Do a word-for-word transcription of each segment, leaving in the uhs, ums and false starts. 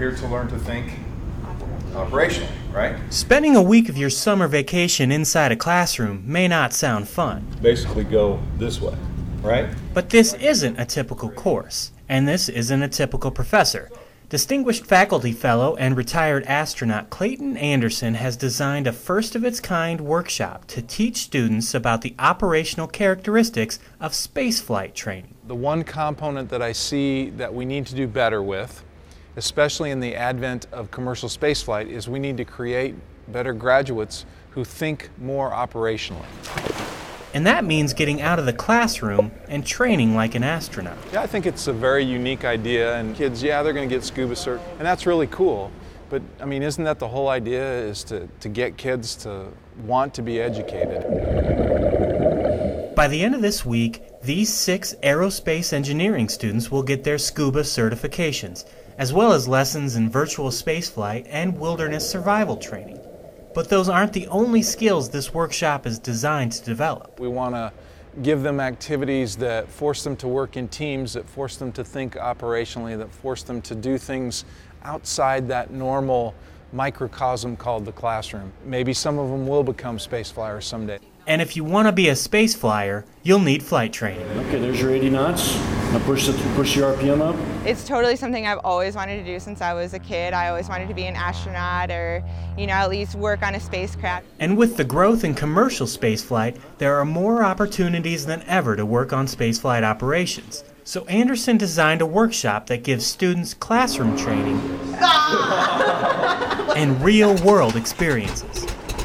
here to learn to think operationally, right? Spending a week of your summer vacation inside a classroom may not sound fun. Basically go this way, right? But this isn't a typical course, and this isn't a typical professor. Distinguished faculty fellow and retired astronaut Clayton Anderson has designed a first-of-its-kind workshop to teach students about the operational characteristics of spaceflight training. The one component that I see that we need to do better with, especially in the advent of commercial spaceflight, is we need to create better graduates who think more operationally. And that means getting out of the classroom and training like an astronaut. Yeah, I think it's a very unique idea, and kids, yeah, they're going to get scuba cert, and that's really cool. But, I mean, isn't that the whole idea, is to, to get kids to want to be educated? By the end of this week, these six aerospace engineering students will get their Scuba certifications, as well as lessons in virtual spaceflight and wilderness survival training. But those aren't the only skills this workshop is designed to develop. We want to give them activities that force them to work in teams, that force them to think operationally, that force them to do things outside that normal microcosm called the classroom. Maybe some of them will become space flyers someday. And if you want to be a space flyer, you'll need flight training. Okay, there's your eighty knots. Now push the push your R P M up. It's totally something I've always wanted to do since I was a kid. I always wanted to be an astronaut, or, you know, at least work on a spacecraft. And with the growth in commercial spaceflight, there are more opportunities than ever to work on spaceflight operations. So Anderson designed a workshop that gives students classroom training and real-world experiences.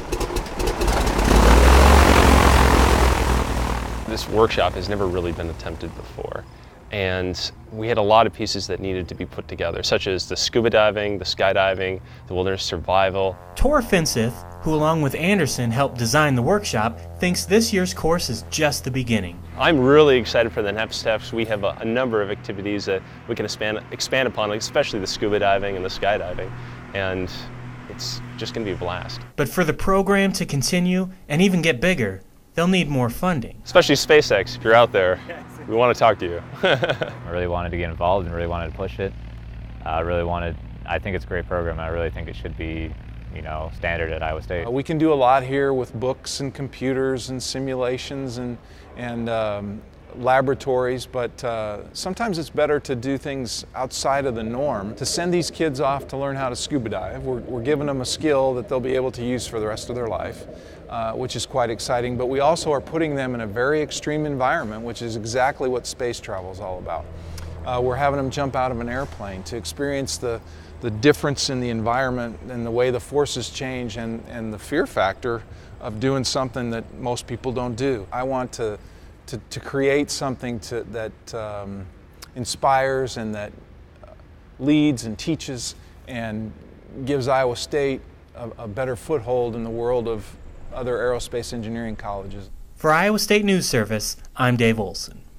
This workshop has never really been attempted before, and we had a lot of pieces that needed to be put together, such as the scuba diving, the skydiving, the wilderness survival. Tor Finseth, who along with Anderson helped design the workshop, thinks this year's course is just the beginning. I'm really excited for the next steps. We have a, a number of activities that we can expand, expand upon, especially the scuba diving and the skydiving, and it's just going to be a blast. But for the program to continue and even get bigger, they'll need more funding. Especially SpaceX, if you're out there, we want to talk to you. I really wanted to get involved and really wanted to push it. I uh, really wanted, I think it's a great program. I really think it should be, you know, standard at Iowa State. Uh, we can do a lot here with books and computers and simulations and, and um, laboratories, but uh, sometimes it's better to do things outside of the norm. To send these kids off to learn how to scuba dive, we're, we're giving them a skill that they'll be able to use for the rest of their life, uh, which is quite exciting, but we also are putting them in a very extreme environment, which is exactly what space travel is all about. Uh, we're having them jump out of an airplane to experience the, the difference in the environment and the way the forces change, and, and the fear factor of doing something that most people don't do. I want to To, to create something to, that um, inspires and that uh, leads and teaches and gives Iowa State a, a better foothold in the world of other aerospace engineering colleges. For Iowa State News Service, I'm Dave Olson.